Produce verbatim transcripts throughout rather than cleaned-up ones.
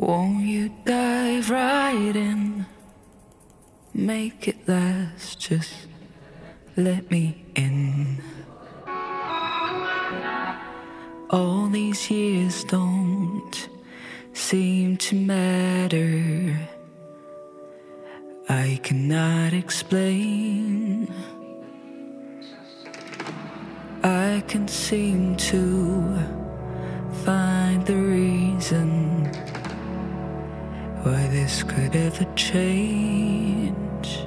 Won't you dive right in? Make it last, just let me in. All these years don't seem to matter. I cannot explain. I can't seem to find the reason why this could ever change.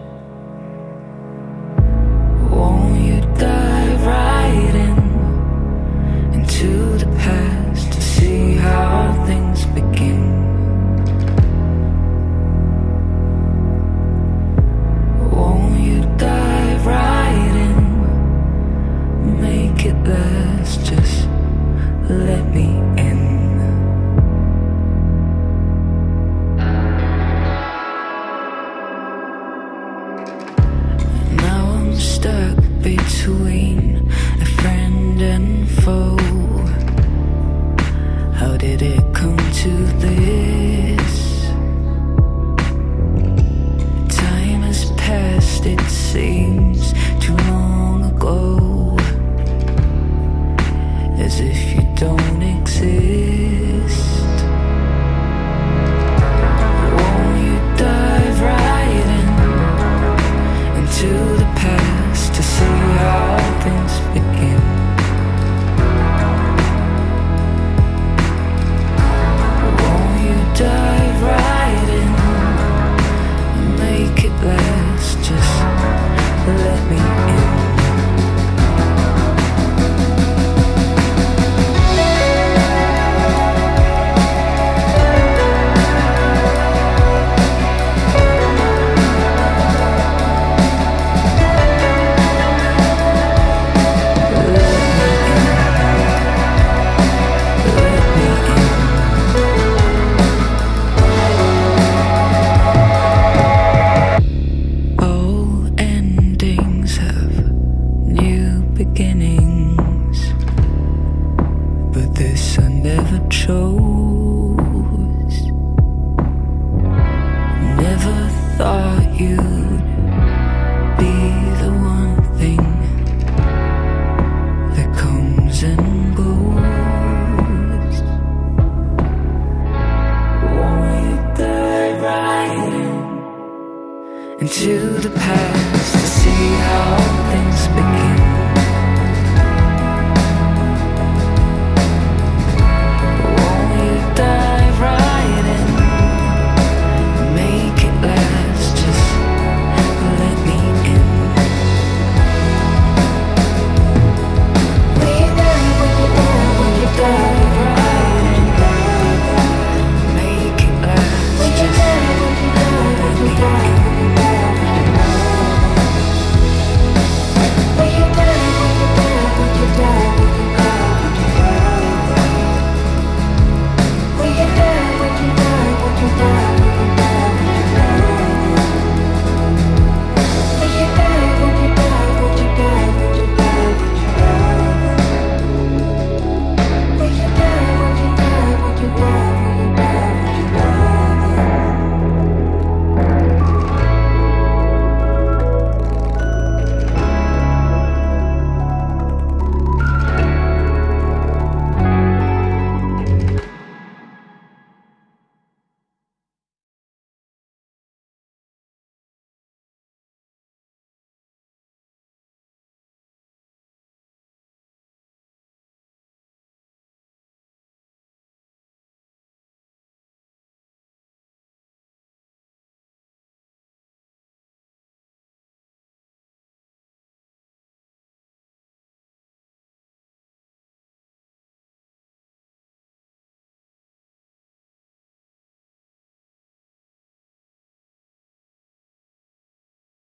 Won't you dive right in into the past to see how things begin? Won't you dive right in? Make it last, just let me in. Now I'm stuck between a friend and foe. How did it come to this? Time has passed, it seems too long ago, as if you don't exist.